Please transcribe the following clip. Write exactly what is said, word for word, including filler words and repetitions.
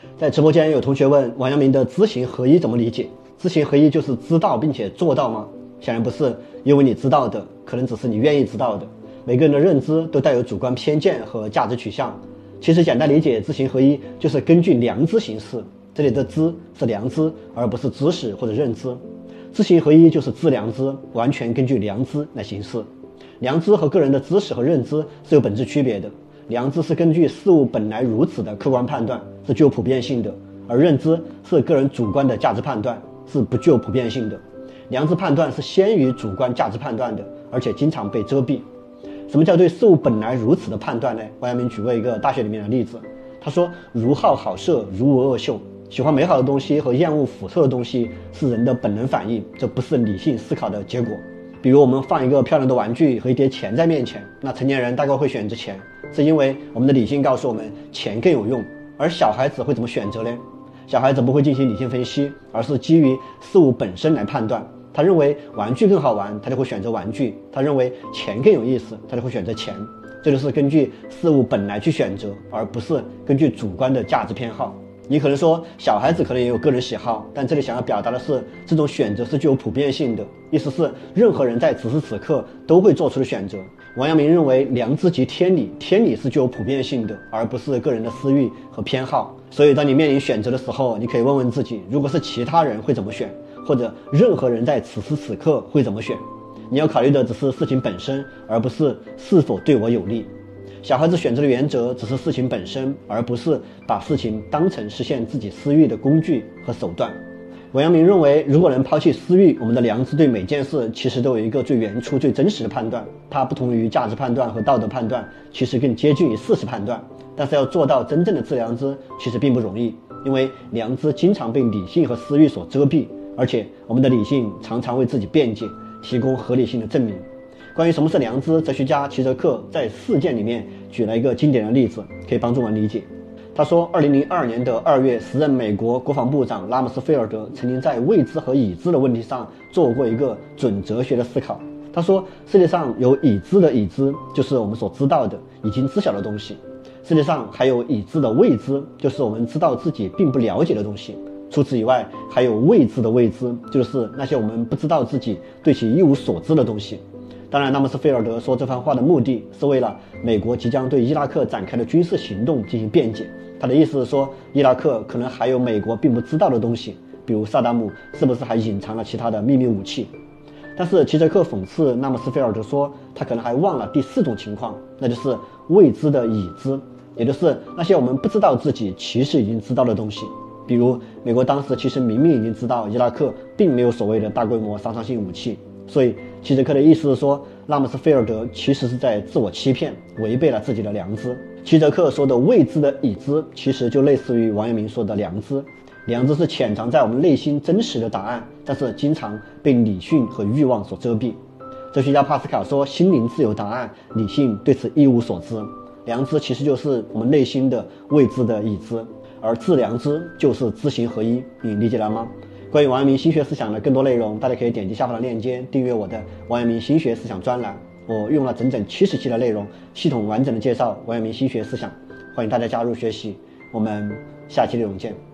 在直播间有同学问王阳明的知行合一怎么理解？知行合一就是知道并且做到吗？显然不是，因为你知道的可能只是你愿意知道的。每个人的认知都带有主观偏见和价值取向。其实简单理解，知行合一就是根据良知行事。这里的知是良知，而不是知识或者认知。知行合一就是知良知，完全根据良知来行事。良知和个人的知识和认知是有本质区别的。良知是根据事物本来如此的客观判断，是具有普遍性的，而认知是个人主观的价值判断，是不具有普遍性的。良知判断是先于主观价值判断的，而且经常被遮蔽。什么叫对事物本来如此的判断呢？王阳明举过一个大学里面的例子，他说如好好色，如恶恶臭。喜欢美好的东西和厌恶腐臭的东西是人的本能反应，这不是理性思考的结果。比如我们放一个漂亮的玩具和一叠钱在面前，那成年人大概会选择钱，是因为我们的理性告诉我们钱更有用。而小孩子会怎么选择呢？小孩子不会进行理性分析，而是基于事物本身来判断。他认为玩具更好玩，他就会选择玩具；他认为钱更有意思，他就会选择钱。这就是根据事物本来去选择，而不是根据主观的价值偏好。你可能说小孩子可能也有个人喜好，但这里想要表达的是这种选择是具有普遍性的，意思是任何人在此时此刻都会做出的选择。王阳明认为良知即天理，天理是具有普遍性的，而不是个人的私欲和偏好。所以当你面临选择的时候，你可以问问自己，如果是其他人会怎么选，或者任何人在此时此刻会怎么选。你要考虑的只是事情本身，而不是是否对我有利。小孩子选择的原则只是事情本身，而不是把事情当成实现自己私欲的工具和手段。王阳明认为，如果能抛弃私欲，我们的良知对每件事其实都有一个最原初最真实的判断，它不同于价值判断和道德判断，其实更接近于事实判断。但是要做到真正的知良知其实并不容易，因为良知经常被理性和私欲所遮蔽，而且我们的理性常常为自己辩解，提供合理性的证明。关于什么是良知，哲学家齐泽克在事件里面举了一个经典的例子，可以帮助我们理解。他说二零零二年的二月，时任美国国防部长拉姆斯菲尔德曾经在未知和已知的问题上做过一个准哲学的思考。他说世界上有已知的已知，就是我们所知道的已经知晓的东西，世界上还有已知的未知，就是我们知道自己并不了解的东西。除此以外，还有未知的未知，就是那些我们不知道自己对其一无所知的东西。当然，拉姆斯菲尔德说这番话的目的是为了美国即将对伊拉克展开的军事行动进行辩解。他的意思是说，伊拉克可能还有美国并不知道的东西，比如萨达姆是不是还隐藏了其他的秘密武器。但是齐泽克讽刺拉姆斯菲尔德说，他可能还忘了第四种情况，那就是未知的已知，也就是那些我们不知道自己其实已经知道的东西。比如美国当时其实明明已经知道伊拉克并没有所谓的大规模杀伤性武器，所以齐泽克的意思是说，拉姆斯菲尔德其实是在自我欺骗，违背了自己的良知。齐泽克说的未知的已知，其实就类似于王阳明说的良知。良知是潜藏在我们内心真实的答案，但是经常被理性和欲望所遮蔽。哲学家帕斯卡说，心灵自有答案，理性对此一无所知。良知其实就是我们内心的未知的已知，而知良知就是知行合一。你理解了吗？关于王阳明心学思想的更多内容，大家可以点击下方的链接订阅我的王阳明心学思想专栏。我用了整整七十期的内容，系统完整的介绍王阳明心学思想，欢迎大家加入学习。我们下期内容见。